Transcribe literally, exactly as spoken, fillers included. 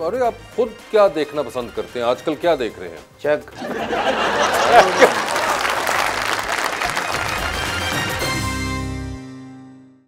अरे आप खुद क्या देखना पसंद करते हैं आजकल, क्या देख रहे हैं? चक